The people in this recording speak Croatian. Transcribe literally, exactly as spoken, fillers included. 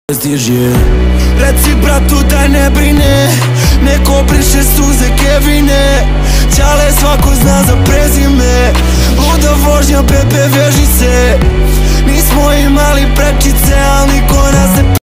stiže. Reci bratu daj ne brine, neko briše suze Kevine. Ćale svako zna